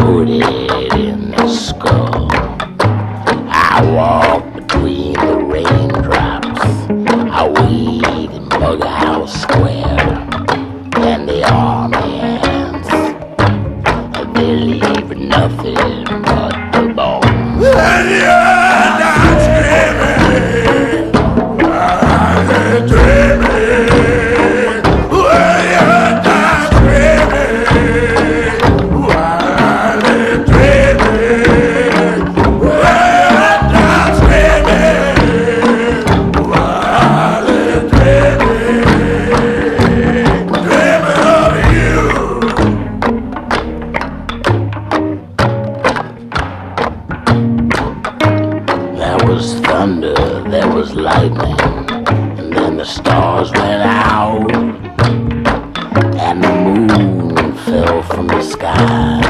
rooted in the skull. I walk between the raindrops. I weed in Bughouse Square, and the army ants, they leave nothing but the bones. And you're not screaming, I'm dreaming. Well, you're not screaming, while I'm dreaming. Well, you're not screaming, while I'm dreaming of you. There was thunder, there was lightning, and then the stars went out, and the moon fell from the sky.